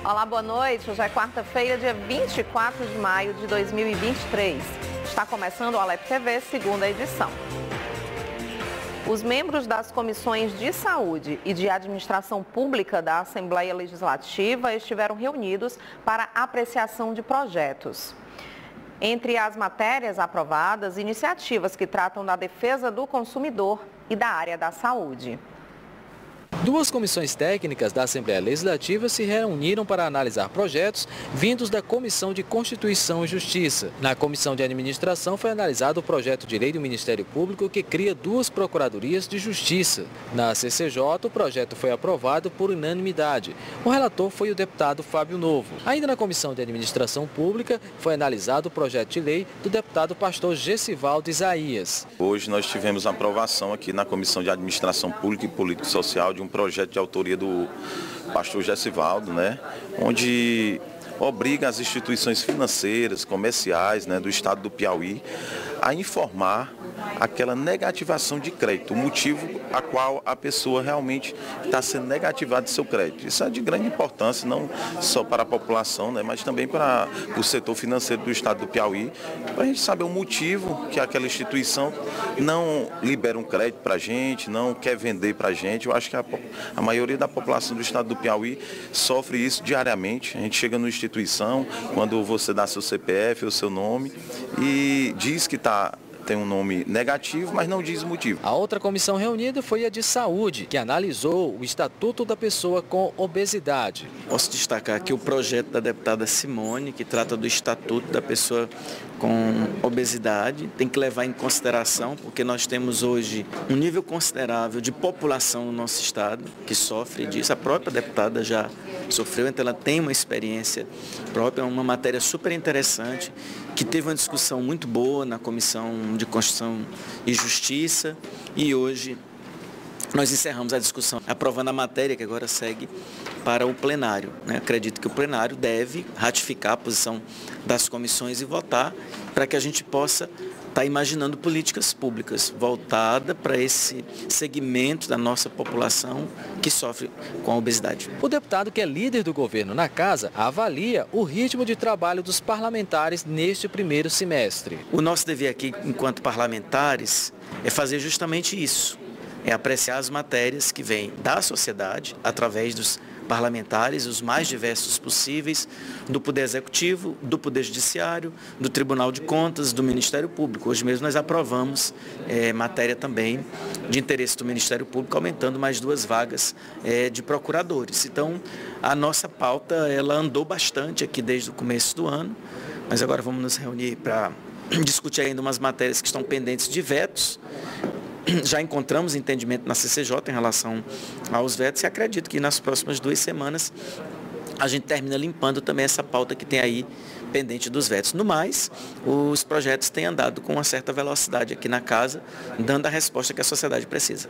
Olá, boa noite. Hoje é quarta-feira, dia 24 de maio de 2023. Está começando o Alep TV, segunda edição. Os membros das comissões de saúde e de administração pública da Assembleia Legislativa estiveram reunidos para apreciação de projetos. Entre as matérias aprovadas, iniciativas que tratam da defesa do consumidor e da área da saúde. Duas comissões técnicas da Assembleia Legislativa se reuniram para analisar projetos vindos da Comissão de Constituição e Justiça. Na Comissão de Administração foi analisado o projeto de lei do Ministério Público que cria duas procuradorias de justiça. Na CCJ, o projeto foi aprovado por unanimidade. O relator foi o deputado Fábio Novo. Ainda na Comissão de Administração Pública foi analisado o projeto de lei do deputado pastor Gessivaldo Isaías. Hoje nós tivemos a aprovação aqui na Comissão de Administração Pública e Político Social de um projeto de autoria do pastor Gessivaldo, onde obriga as instituições financeiras, comerciais, do estado do Piauí a informar aquela negativação de crédito, o motivo a qual a pessoa realmente está sendo negativada de seu crédito. Isso é de grande importância, não só para a população, mas também para o setor financeiro do estado do Piauí, para a gente saber o motivo que aquela instituição não libera um crédito para a gente, não quer vender para a gente. Eu acho que a maioria da população do estado do Piauí sofre isso diariamente. A gente chega numa instituição, quando você dá seu CPF ou seu nome e diz que tem um nome negativo, mas não diz o motivo. A outra comissão reunida foi a de saúde, que analisou o Estatuto da Pessoa com Obesidade. Posso destacar aqui o projeto da deputada Simone, que trata do Estatuto da Pessoa com Obesidade. Tem que levar em consideração, porque nós temos hoje um nível considerável de população no nosso estado que sofre disso. A própria deputada já sofreu, então ela tem uma experiência própria, uma matéria super interessante, que teve uma discussão muito boa na Comissão de Constituição e Justiça e hoje nós encerramos a discussão aprovando a matéria que agora segue para o plenário. Acredito que o plenário deve ratificar a posição das comissões e votar para que a gente possa estar imaginando políticas públicas voltadas para esse segmento da nossa população que sofre com a obesidade. O deputado, que é líder do governo na casa, avalia o ritmo de trabalho dos parlamentares neste primeiro semestre. O nosso dever aqui, enquanto parlamentares, é fazer justamente isso, é apreciar as matérias que vêm da sociedade, através dos parlamentares, os mais diversos possíveis, do Poder Executivo, do Poder Judiciário, do Tribunal de Contas, do Ministério Público. Hoje mesmo nós aprovamos matéria também de interesse do Ministério Público, aumentando mais 2 vagas de procuradores. Então, a nossa pauta ela andou bastante aqui desde o começo do ano, mas agora vamos nos reunir para discutir ainda umas matérias que estão pendentes de vetos. Já encontramos entendimento na CCJ em relação aos vetos e acredito que nas próximas 2 semanas a gente termina limpando também essa pauta que tem aí pendente dos vetos. No mais, os projetos têm andado com uma certa velocidade aqui na casa, dando a resposta que a sociedade precisa.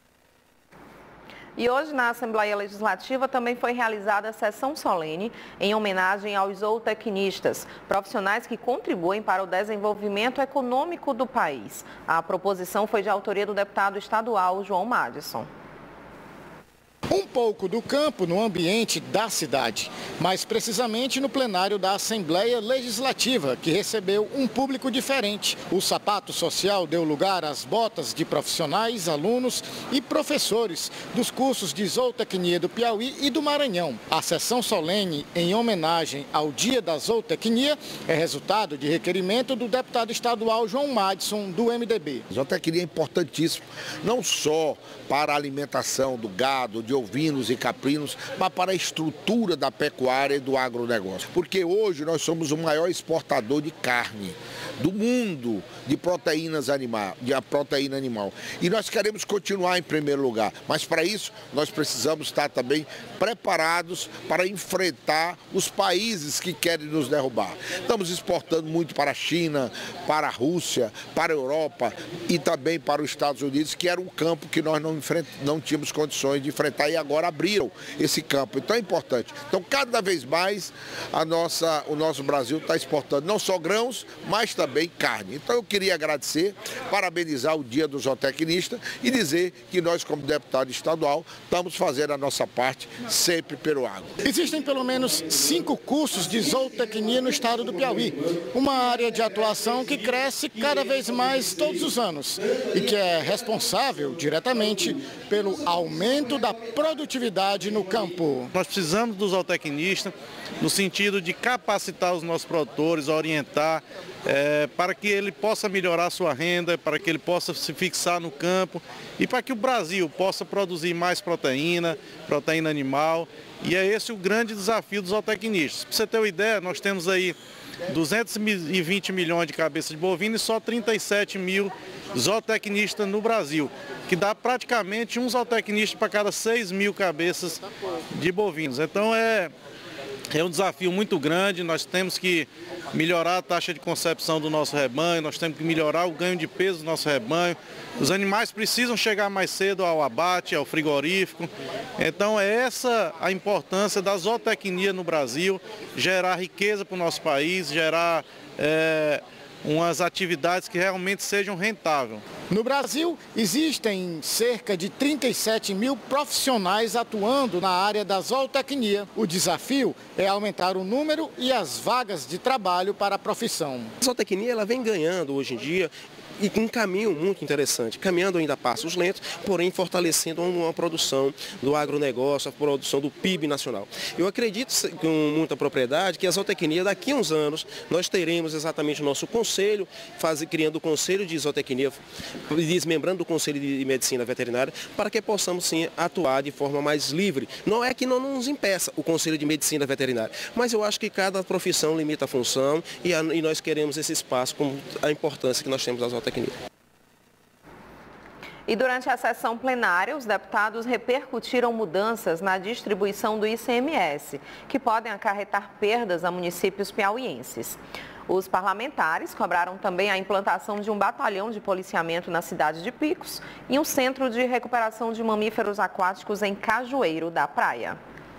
E hoje na Assembleia Legislativa também foi realizada a sessão solene em homenagem aos zootecnistas, profissionais que contribuem para o desenvolvimento econômico do país. A proposição foi de autoria do deputado estadual João Madison. Um pouco do campo no ambiente da cidade, mais precisamente no plenário da Assembleia Legislativa, que recebeu um público diferente. O sapato social deu lugar às botas de profissionais, alunos e professores dos cursos de zootecnia do Piauí e do Maranhão. A sessão solene, em homenagem ao Dia da Zootecnia, é resultado de requerimento do deputado estadual João Madison, do MDB. A zootecnia é importantíssimo, não só para a alimentação do gado, de ovinos e caprinos, mas para a estrutura da pecuária e do agronegócio. Porque hoje nós somos o maior exportador de carne do mundo, de proteína animal. E nós queremos continuar em primeiro lugar, mas para isso nós precisamos estar também preparados para enfrentar os países que querem nos derrubar. Estamos exportando muito para a China, para a Rússia, para a Europa e também para os Estados Unidos, que era um campo que nós não tínhamos condições de enfrentar e agora agora abriram esse campo. Então é importante. Então cada vez mais o nosso Brasil está exportando não só grãos, mas também carne. Então eu queria agradecer, parabenizar o Dia do Zootecnista e dizer que nós, como deputado estadual, estamos fazendo a nossa parte sempre pelo agro. Existem pelo menos 5 cursos de zootecnia no estado do Piauí, uma área de atuação que cresce cada vez mais todos os anos e que é responsável diretamente pelo aumento da produtividade no campo. Nós precisamos do zootecnista no sentido de capacitar os nossos produtores, orientar, para que ele possa melhorar a sua renda, para que ele possa se fixar no campo e para que o Brasil possa produzir mais proteína animal. E é esse o grande desafio dos zootecnistas. Para você ter uma ideia, nós temos aí 220 milhões de cabeças de bovino e só 37 mil zootecnistas no Brasil, que dá praticamente um zootecnista para cada 6 mil cabeças de bovinos. Então é um desafio muito grande, nós temos que melhorar a taxa de concepção do nosso rebanho, nós temos que melhorar o ganho de peso do nosso rebanho. Os animais precisam chegar mais cedo ao abate, ao frigorífico. Então é essa a importância da zootecnia no Brasil, gerar riqueza para o nosso país, gerar umas atividades que realmente sejam rentáveis. No Brasil, existem cerca de 37 mil profissionais atuando na área da zootecnia. O desafio é aumentar o número e as vagas de trabalho para a profissão. A zootecnia ela vem ganhando hoje em dia e um caminho muito interessante, caminhando ainda a passos lentos, porém fortalecendo uma produção do agronegócio, a produção do PIB nacional. Eu acredito com muita propriedade que a zootecnia, daqui a uns anos, nós teremos exatamente o nosso conselho, criando o conselho de zootecnia, desmembrando o conselho de medicina veterinária, para que possamos sim atuar de forma mais livre. Não é que não nos impeça o conselho de medicina veterinária, mas eu acho que cada profissão limita a função e nós queremos esse espaço com a importância que nós temos da zootecnia. E durante a sessão plenária, os deputados repercutiram mudanças na distribuição do ICMS, que podem acarretar perdas a municípios piauienses. Os parlamentares cobraram também a implantação de um batalhão de policiamento na cidade de Picos e um centro de recuperação de mamíferos aquáticos em Cajueiro da Praia.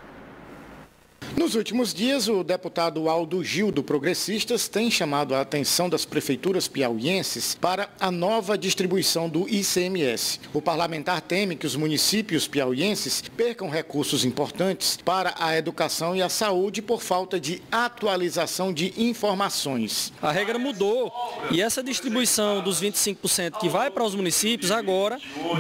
Nos últimos dias, o deputado Aldo Gil, do Progressistas, tem chamado a atenção das prefeituras piauienses para a nova distribuição do ICMS. O parlamentar teme que os municípios piauienses percam recursos importantes para a educação e a saúde por falta de atualização de informações. A regra mudou e essa distribuição dos 25% que vai para os municípios, agora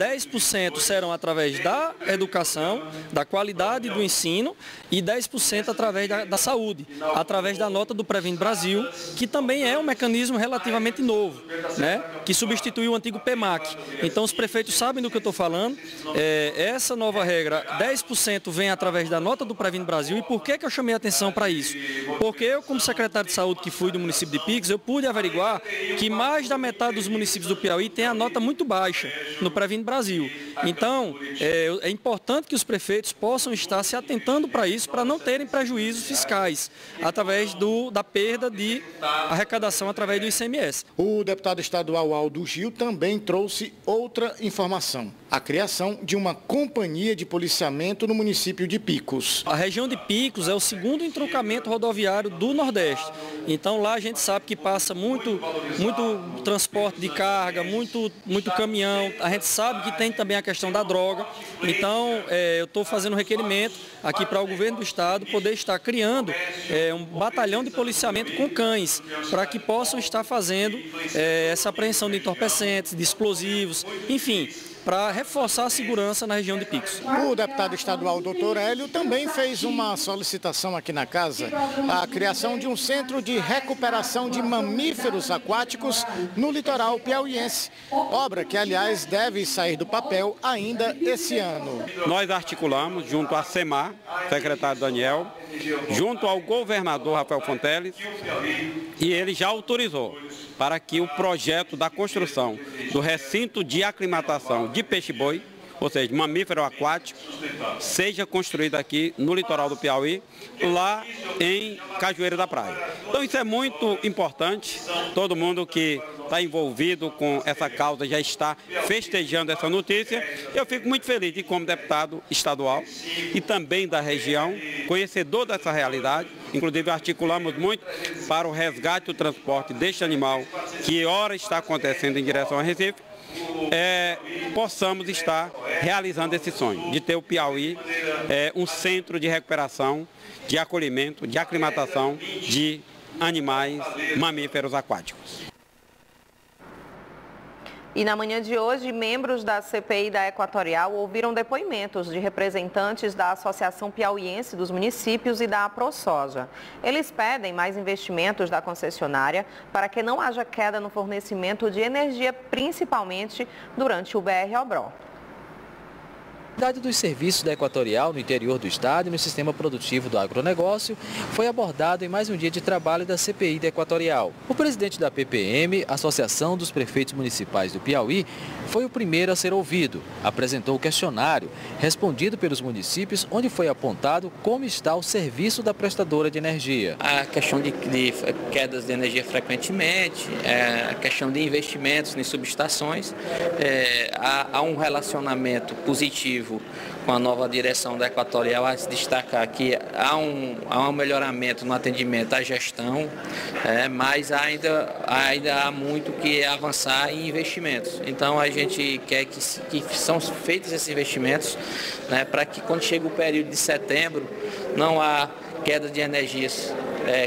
10% serão através da educação, da qualidade do ensino e 10% através da saúde, através da nota do Prevent Brasil, que também é um mecanismo relativamente novo, né? Que substituiu o antigo PEMAC. Então os prefeitos sabem do que eu estou falando. Essa nova regra, 10% vem através da nota do Prevent Brasil. E por que eu chamei a atenção para isso? Porque eu, como secretário de saúde que fui do município de Picos, eu pude averiguar que mais da metade dos municípios do Piauí tem a nota muito baixa no Prevent Brasil. Então, é importante que os prefeitos possam estar se atentando para isso, para não terem prejuízos fiscais através da perda de arrecadação através do ICMS. O deputado estadual Aldo Gil também trouxe outra informação: a criação de uma companhia de policiamento no município de Picos. A região de Picos é o segundo entroncamento rodoviário do Nordeste. Então lá a gente sabe que passa muito transporte de carga, muito caminhão. A gente sabe que tem também a questão da droga. Então eu estou fazendo um requerimento aqui para o governo do estado poder estar criando um batalhão de policiamento com cães, para que possam estar fazendo essa apreensão de entorpecentes, de explosivos, enfim, para reforçar a segurança na região de Picos. O deputado estadual Dr. Hélio também fez uma solicitação aqui na casa, a criação de um centro de recuperação de mamíferos aquáticos no litoral piauiense, obra que, aliás, deve sair do papel ainda esse ano. Nós articulamos junto à SEMAR, secretário Daniel, junto ao governador Rafael Fonteles, e ele já autorizou para que o projeto da construção do recinto de aclimatação de peixe-boi, ou seja, mamífero aquático, seja construído aqui no litoral do Piauí, lá em Cajueiro da Praia. Então isso é muito importante, todo mundo que está envolvido com essa causa já está festejando essa notícia. Eu fico muito feliz de, como deputado estadual e também da região, conhecedor dessa realidade, inclusive articulamos muito para o resgate e o transporte deste animal, que ora está acontecendo em direção a Recife, possamos estar realizando esse sonho, de ter o Piauí um centro de recuperação, de acolhimento, de aclimatação de animais mamíferos aquáticos. E na manhã de hoje, membros da CPI da Equatorial ouviram depoimentos de representantes da Associação Piauiense dos Municípios e da AproSoja. Eles pedem mais investimentos da concessionária para que não haja queda no fornecimento de energia, principalmente durante o BR-Obró. A qualidade dos serviços da Equatorial no interior do estado e no sistema produtivo do agronegócio foi abordado em mais um dia de trabalho da CPI da Equatorial. O presidente da PPM, Associação dos Prefeitos Municipais do Piauí, foi o primeiro a ser ouvido. Apresentou o questionário respondido pelos municípios, onde foi apontado como está o serviço da prestadora de energia. A questão de quedas de energia frequentemente, a questão de investimentos em subestações, há um relacionamento positivo com a nova direção da Equatorial. A se destacar que há um melhoramento no atendimento à gestão, mas ainda há muito que avançar em investimentos. Então a gente quer que são feitos esses investimentos, né, para que quando chega o período de setembro não há queda de energias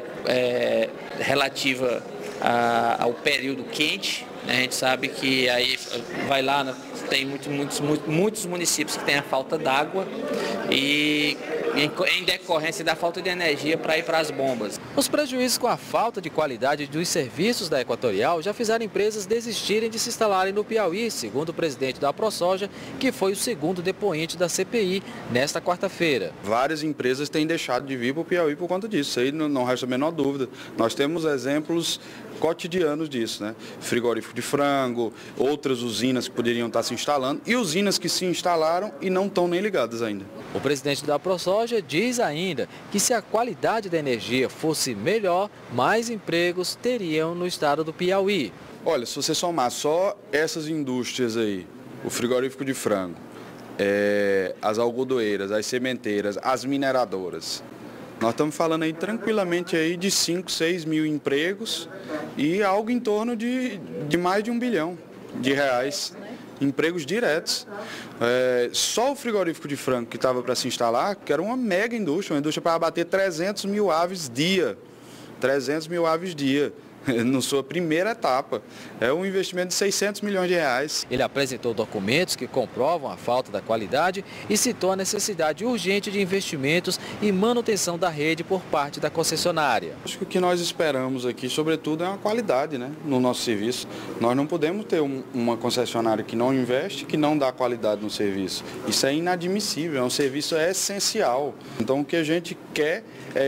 relativa ao período quente. A gente sabe que aí vai lá, tem muitos municípios que têm a falta d'água e em decorrência da falta de energia para ir para as bombas. Os prejuízos com a falta de qualidade dos serviços da Equatorial já fizeram empresas desistirem de se instalarem no Piauí, segundo o presidente da AproSoja, que foi o segundo depoente da CPI nesta quarta-feira. Várias empresas têm deixado de vir para o Piauí por conta disso, isso aí não resta a menor dúvida. Nós temos exemplos cotidianos disso, né? Frigorífico de frango, outras usinas que poderiam estar se instalando e usinas que se instalaram e não estão nem ligadas ainda. O presidente da AproSoja diz ainda que se a qualidade da energia fosse melhor, mais empregos teriam no estado do Piauí. Olha, se você somar só essas indústrias aí, o frigorífico de frango, as algodoeiras, as sementeiras, as mineradoras, nós estamos falando aí tranquilamente aí de 5, 6 mil empregos e algo em torno de mais de R$1 bilhão empregos diretos. Só o frigorífico de frango que estava para se instalar, que era uma mega indústria, uma indústria para abater 300 mil aves dia. 300 mil aves dia. Na sua primeira etapa. É um investimento de R$600 milhões. Ele apresentou documentos que comprovam a falta da qualidade e citou a necessidade urgente de investimentos e manutenção da rede por parte da concessionária. Acho que o que nós esperamos aqui, sobretudo, é uma qualidade, né, no nosso serviço. Nós não podemos ter uma concessionária que não investe, que não dá qualidade no serviço. Isso é inadmissível, é um serviço essencial. Então o que a gente quer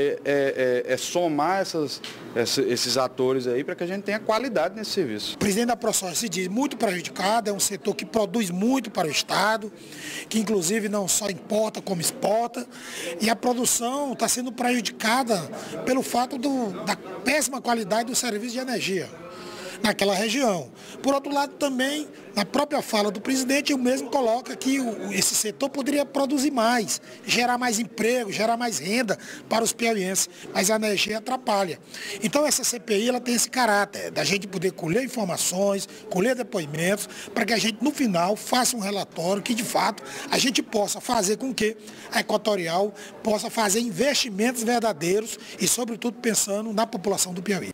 é somar esses atores aí para que a gente tenha qualidade nesse serviço. O presidente da AproSoja se diz muito prejudicado, é um setor que produz muito para o Estado, que inclusive não só importa como exporta, e a produção está sendo prejudicada pelo fato da péssima qualidade do serviço de energia naquela região. Por outro lado, também, na própria fala do presidente, ele mesmo coloca que esse setor poderia produzir mais, gerar mais emprego, gerar mais renda para os piauienses, mas a energia atrapalha. Então, essa CPI ela tem esse caráter da gente poder colher informações, colher depoimentos, para que a gente, no final, faça um relatório que, de fato, a gente possa fazer com que a Equatorial possa fazer investimentos verdadeiros e, sobretudo, pensando na população do Piauí.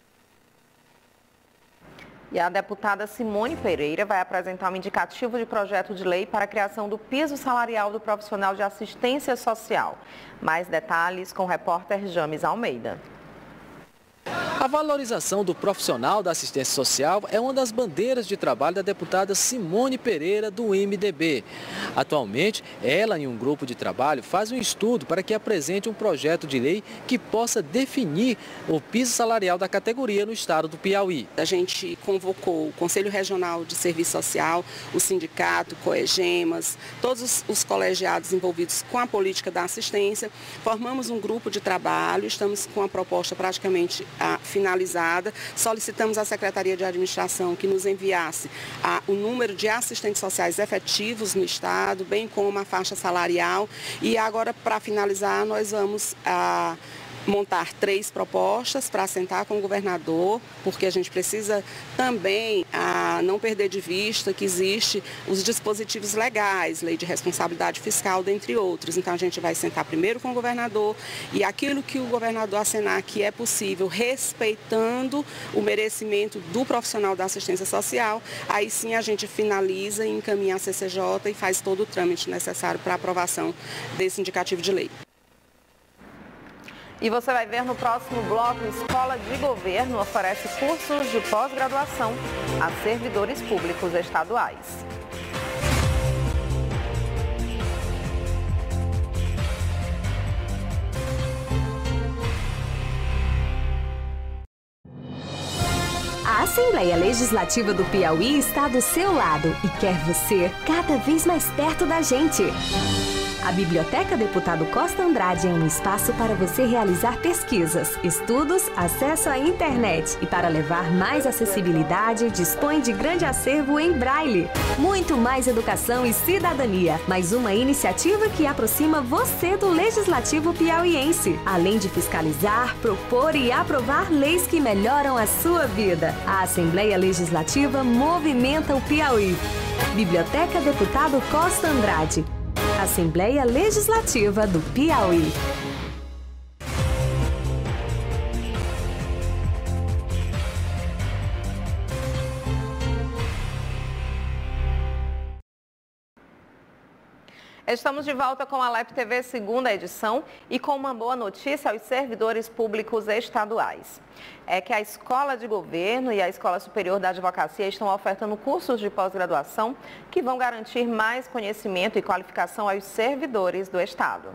E a deputada Simone Pereira vai apresentar um indicativo de projeto de lei para a criação do piso salarial do profissional de assistência social. Mais detalhes com o repórter James Almeida. A valorização do profissional da assistência social é uma das bandeiras de trabalho da deputada Simone Pereira, do MDB. Atualmente, ela e um grupo de trabalho faz um estudo para que apresente um projeto de lei que possa definir o piso salarial da categoria no estado do Piauí. A gente convocou o Conselho Regional de Serviço Social, o sindicato, Coegemas, todos os colegiados envolvidos com a política da assistência. Formamos um grupo de trabalho, estamos com a proposta praticamente finalizada. Solicitamos à Secretaria de Administração que nos enviasse o número de assistentes sociais efetivos no estado, bem como a faixa salarial. E agora, para finalizar, nós vamos montar 3 propostas para sentar com o governador, porque a gente precisa também não perder de vista que existe os dispositivos legais, lei de responsabilidade fiscal, dentre outros. Então a gente vai sentar primeiro com o governador e aquilo que o governador acenar que é possível, respeitando o merecimento do profissional da assistência social, aí sim a gente finaliza e encaminha a CCJ e faz todo o trâmite necessário para a aprovação desse indicativo de lei. E você vai ver no próximo bloco, Escola de Governo oferece cursos de pós-graduação a servidores públicos estaduais. A Assembleia Legislativa do Piauí está do seu lado e quer você cada vez mais perto da gente. A Biblioteca Deputado Costa Andrade é um espaço para você realizar pesquisas, estudos, acesso à internet e para levar mais acessibilidade, dispõe de grande acervo em braille. Muito mais educação e cidadania, mais uma iniciativa que aproxima você do Legislativo piauiense, além de fiscalizar, propor e aprovar leis que melhoram a sua vida. A Assembleia Legislativa movimenta o Piauí. Biblioteca Deputado Costa Andrade. Assembleia Legislativa do Piauí. Estamos de volta com a Alep TV segunda edição e com uma boa notícia aos servidores públicos estaduais. É que a Escola de Governo e a Escola Superior da Advocacia estão ofertando cursos de pós-graduação que vão garantir mais conhecimento e qualificação aos servidores do Estado.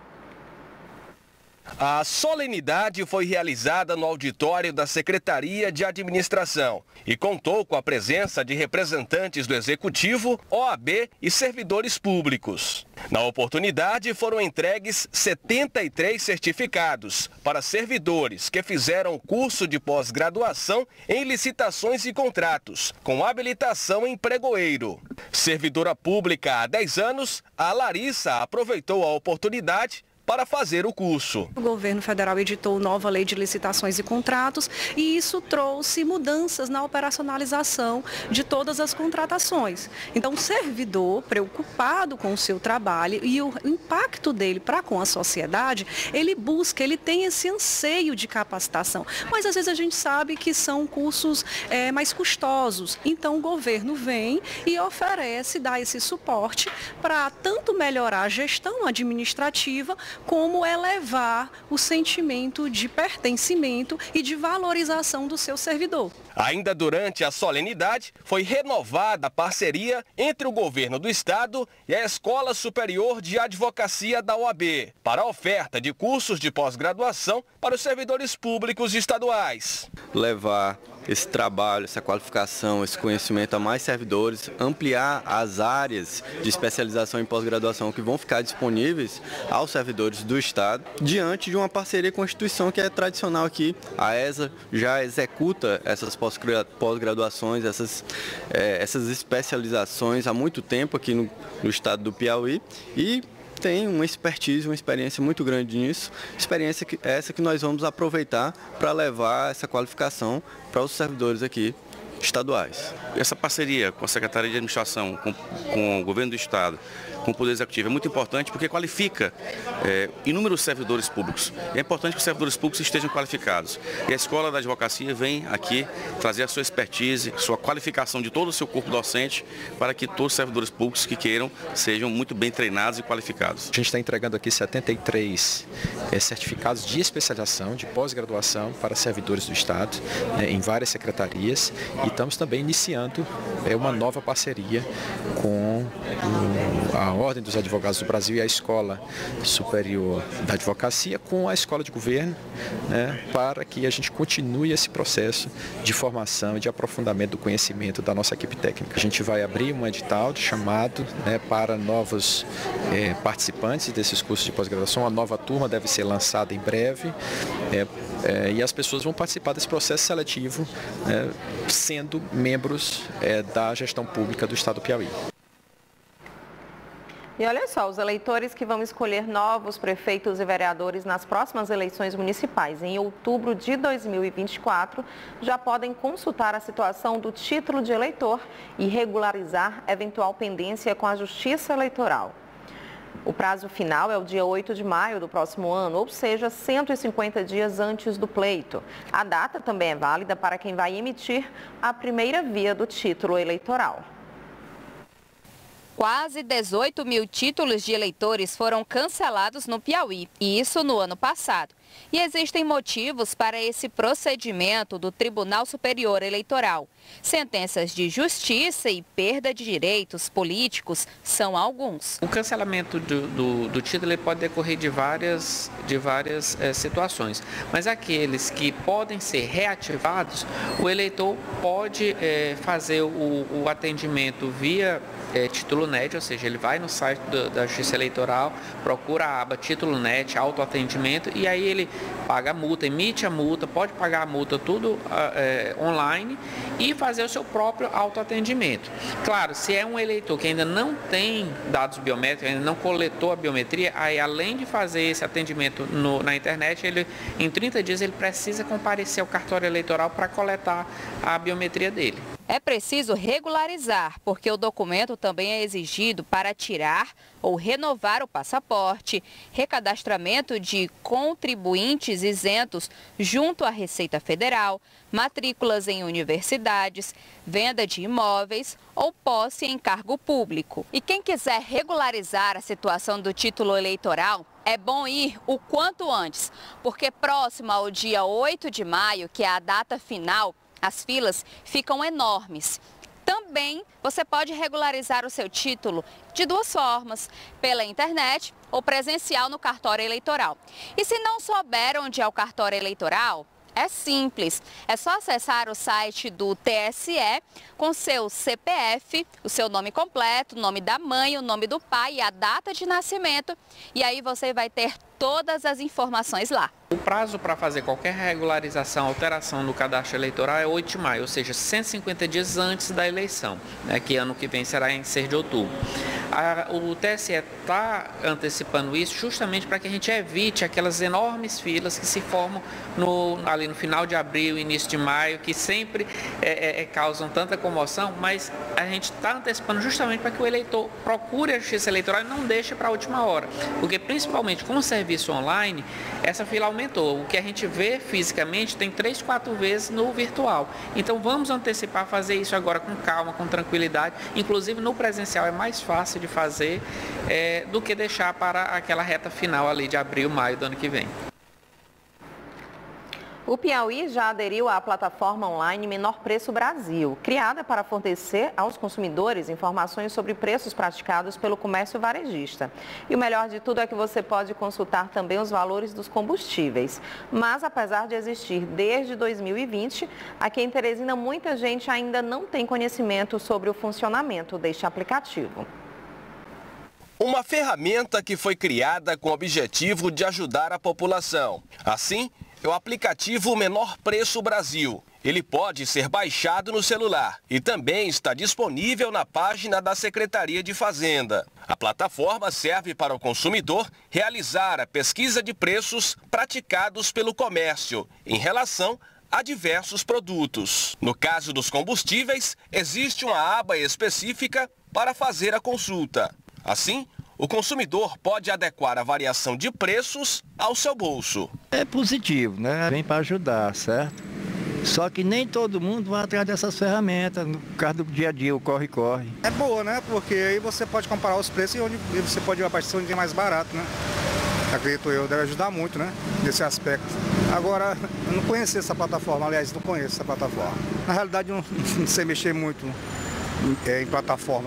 A solenidade foi realizada no auditório da Secretaria de Administração e contou com a presença de representantes do Executivo, OAB e servidores públicos. Na oportunidade, foram entregues 73 certificados para servidores que fizeram o curso de pós-graduação em licitações e contratos, com habilitação em pregoeiro. Servidora pública há 10 anos, a Larissa aproveitou a oportunidade para fazer o curso. O governo federal editou nova lei de licitações e contratos e isso trouxe mudanças na operacionalização de todas as contratações. Então, o servidor, preocupado com o seu trabalho e o impacto dele para com a sociedade, ele busca, ele tem esse anseio de capacitação. Mas, às vezes, a gente sabe que são cursos mais custosos. Então, o governo vem e oferece, dá esse suporte para tanto melhorar a gestão administrativa, como elevar o sentimento de pertencimento e de valorização do seu servidor. Ainda durante a solenidade, foi renovada a parceria entre o governo do estado e a Escola Superior de Advocacia da OAB para a oferta de cursos de pós-graduação para os servidores públicos estaduais. Levar esse trabalho, essa qualificação, esse conhecimento a mais servidores, ampliar as áreas de especialização em pós-graduação que vão ficar disponíveis aos servidores do Estado, diante de uma parceria com a instituição que é tradicional aqui. A ESA já executa essas pós-graduações, essas especializações há muito tempo aqui no estado do Piauí e tem uma expertise, uma experiência muito grande nisso, experiência essa que nós vamos aproveitar para levar essa qualificação para os servidores aqui estaduais. Essa parceria com a Secretaria de Administração, com o Governo do Estado, com o Poder Executivo é muito importante porque qualifica inúmeros servidores públicos. É importante que os servidores públicos estejam qualificados. E a Escola da Advocacia vem aqui trazer a sua expertise, sua qualificação de todo o seu corpo docente para que todos os servidores públicos que queiram sejam muito bem treinados e qualificados. A gente está entregando aqui 73 certificados de especialização, de pós-graduação para servidores do Estado, em várias secretarias, e estamos também iniciando uma nova parceria com a Ordem dos Advogados do Brasil e a Escola Superior da Advocacia com a Escola de Governo, para que a gente continue esse processo de formação e de aprofundamento do conhecimento da nossa equipe técnica. A gente vai abrir um edital de chamado para novos participantes desses cursos de pós-graduação. A nova turma deve ser lançada em breve e as pessoas vão participar desse processo seletivo sendo membros da gestão pública do Estado do Piauí. E olha só, os eleitores que vão escolher novos prefeitos e vereadores nas próximas eleições municipais em outubro de 2024 já podem consultar a situação do título de eleitor e regularizar eventual pendência com a Justiça Eleitoral. O prazo final é o dia 8 de maio do próximo ano, ou seja, 150 dias antes do pleito. A data também é válida para quem vai emitir a primeira via do título eleitoral. Quase 18 mil títulos de eleitores foram cancelados no Piauí, e isso no ano passado. E existem motivos para esse procedimento do Tribunal Superior Eleitoral. Sentenças de justiça e perda de direitos políticos são alguns. O cancelamento do título ele pode decorrer de várias situações, mas aqueles que podem ser reativados, o eleitor pode fazer o atendimento via título NET, ou seja, ele vai no site da Justiça Eleitoral, procura a aba título NET, autoatendimento, e aí ele paga a multa, emite a multa, pode pagar a multa tudo online e fazer o seu próprio autoatendimento. Claro, se é um eleitor que ainda não tem dados biométricos, ainda não coletou a biometria, aí além de fazer esse atendimento na internet, em 30 dias ele precisa comparecer ao cartório eleitoral para coletar a biometria dele. É preciso regularizar, porque o documento também é exigido para tirar ou renovar o passaporte, recadastramento de contribuintes isentos junto à Receita Federal, matrículas em universidades, venda de imóveis ou posse em cargo público. E quem quiser regularizar a situação do título eleitoral, é bom ir o quanto antes, porque próximo ao dia 8 de maio, que é a data final, as filas ficam enormes. Também você pode regularizar o seu título de duas formas, pela internet ou presencial no cartório eleitoral. E se não souber onde é o cartório eleitoral, é simples, é só acessar o site do TSE com seu CPF, o seu nome completo, o nome da mãe, o nome do pai e a data de nascimento, e aí você vai ter todas as informações lá. O prazo para fazer qualquer regularização, alteração no cadastro eleitoral é 8 de maio, ou seja, 150 dias antes da eleição, que ano que vem será em 6 de outubro. O TSE está antecipando isso justamente para que a gente evite aquelas enormes filas que se formam ali no final de abril, início de maio, que sempre causam tanta comoção, mas a gente está antecipando justamente para que o eleitor procure a Justiça Eleitoral e não deixe para a última hora, porque principalmente com o serviço online, essa fila aumentou. O que a gente vê fisicamente tem 3, 4 vezes no virtual. Então vamos antecipar, fazer isso agora com calma, com tranquilidade. Inclusive no presencial é mais fácil de fazer do que deixar para aquela reta final ali de abril, maio do ano que vem. O Piauí já aderiu à plataforma online Menor Preço Brasil, criada para fornecer aos consumidores informações sobre preços praticados pelo comércio varejista. E o melhor de tudo é que você pode consultar também os valores dos combustíveis. Mas apesar de existir desde 2020, aqui em Teresina muita gente ainda não tem conhecimento sobre o funcionamento deste aplicativo. Uma ferramenta que foi criada com o objetivo de ajudar a população. Assim, é o aplicativo Menor Preço Brasil. Ele pode ser baixado no celular e também está disponível na página da Secretaria de Fazenda. A plataforma serve para o consumidor realizar a pesquisa de preços praticados pelo comércio em relação a diversos produtos. No caso dos combustíveis, existe uma aba específica para fazer a consulta. Assim, o consumidor pode adequar a variação de preços ao seu bolso. É positivo, né? Vem para ajudar, certo? Só que nem todo mundo vai atrás dessas ferramentas, no caso do dia a dia, o corre-corre. É boa, né? Porque aí você pode comparar os preços e onde você pode abastecer onde é mais barato, né? Acredito eu, deve ajudar muito, né? Nesse aspecto. Agora, eu não conhecia essa plataforma, aliás, não conheço essa plataforma. Na realidade, eu não sei mexer muito em plataforma,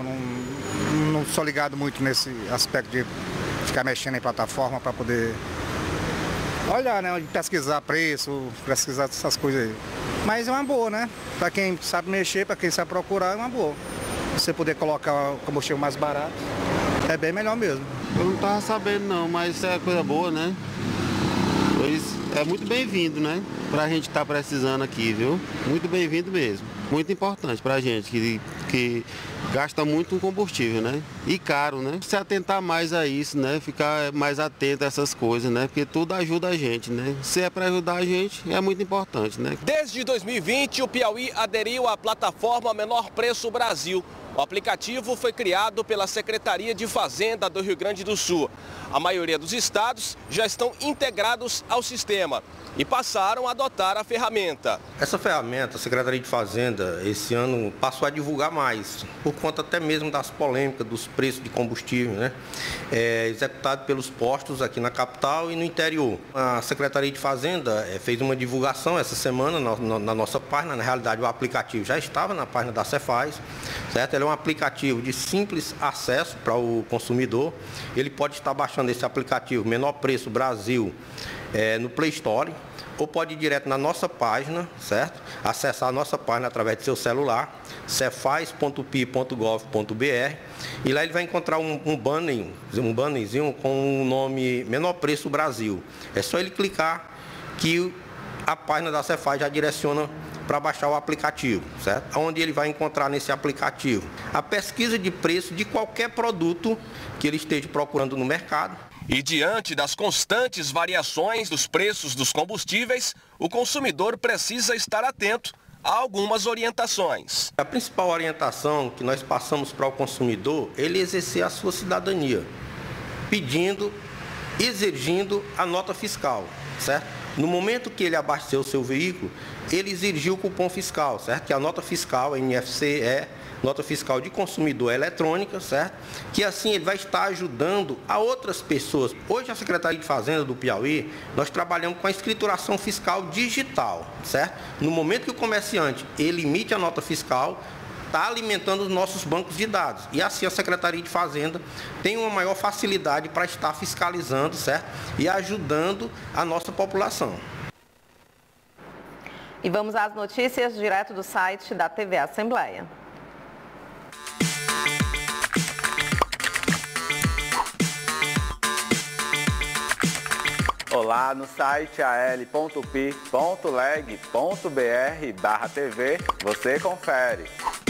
não sou ligado muito nesse aspecto de ficar mexendo em plataforma para poder olhar, né? Pesquisar preço, pesquisar essas coisas aí. Mas é uma boa, né? Para quem sabe mexer, para quem sabe procurar, é uma boa. Você poder colocar o combustível mais barato, é bem melhor mesmo. Eu não estava sabendo não, mas isso é coisa boa, né? Pois é muito bem-vindo, né? Pra gente estar precisando aqui, viu? Muito bem-vindo mesmo. Muito importante pra gente, que gasta muito combustível, né? E caro, né? Se atentar mais a isso, né? Ficar mais atento a essas coisas, né? Porque tudo ajuda a gente, né? Se é para ajudar a gente, é muito importante, né? Desde 2020, o Piauí aderiu à plataforma Menor Preço Brasil. O aplicativo foi criado pela Secretaria de Fazenda do Rio Grande do Sul. A maioria dos estados já estão integrados ao sistema e passaram a adotar a ferramenta. Essa ferramenta, a Secretaria de Fazenda, esse ano passou a divulgar mais, por conta até mesmo das polêmicas dos preços de combustível, né? Executado pelos postos aqui na capital e no interior. A Secretaria de Fazenda fez uma divulgação essa semana na nossa página. Na realidade, o aplicativo já estava na página da Cefaz, certo? Ele é um aplicativo de simples acesso para o consumidor. Ele pode estar baixando esse aplicativo Menor Preço Brasil no Play Store, ou pode ir direto na nossa página, certo? Acessar a nossa página através do seu celular, cefaz.pi.gov.br, e lá ele vai encontrar um bannerzinho com o nome Menor Preço Brasil. É só ele clicar que a página da Cefaz já direciona para baixar o aplicativo, certo? Onde ele vai encontrar nesse aplicativo a pesquisa de preço de qualquer produto que ele esteja procurando no mercado. E diante das constantes variações dos preços dos combustíveis, o consumidor precisa estar atento a algumas orientações. A principal orientação que nós passamos para o consumidor é ele exercer a sua cidadania, exigindo a nota fiscal, certo? No momento que ele abasteceu o seu veículo, ele exigiu o cupom fiscal, certo? Que a nota fiscal, a NFC, nota fiscal de consumidor eletrônica, certo? Que assim ele vai estar ajudando a outras pessoas. Hoje a Secretaria de Fazenda do Piauí, nós trabalhamos com a escrituração fiscal digital, certo? No momento que o comerciante ele emite a nota fiscal, está alimentando os nossos bancos de dados. E assim a Secretaria de Fazenda tem uma maior facilidade para estar fiscalizando, certo? E ajudando a nossa população. E vamos às notícias direto do site da TV Assembleia. Olá, no site al.pi.leg.br/TV você confere.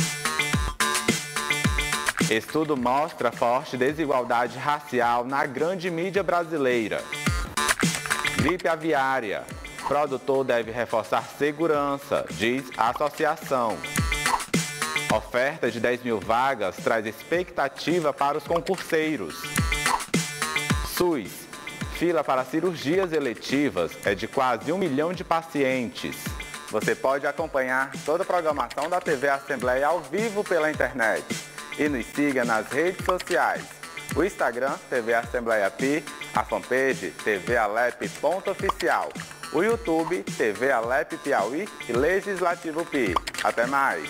Estudo mostra forte desigualdade racial na grande mídia brasileira. Gripe aviária. Produtor deve reforçar segurança, diz a associação. Oferta de 10 mil vagas traz expectativa para os concurseiros. SUS. Fila para cirurgias eletivas é de quase 1 milhão de pacientes. Você pode acompanhar toda a programação da TV Assembleia ao vivo pela internet. E nos siga nas redes sociais. O Instagram, TV Assembleia Pi, a fanpage TVAlep.oficial. O YouTube, TV Alep Piauí e Legislativo Pi. Até mais!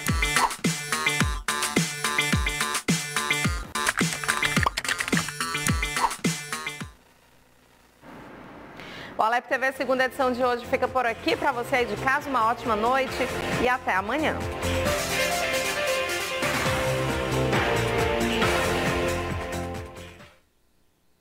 O Alep TV segunda edição de hoje fica por aqui. Para você aí de casa, uma ótima noite e até amanhã.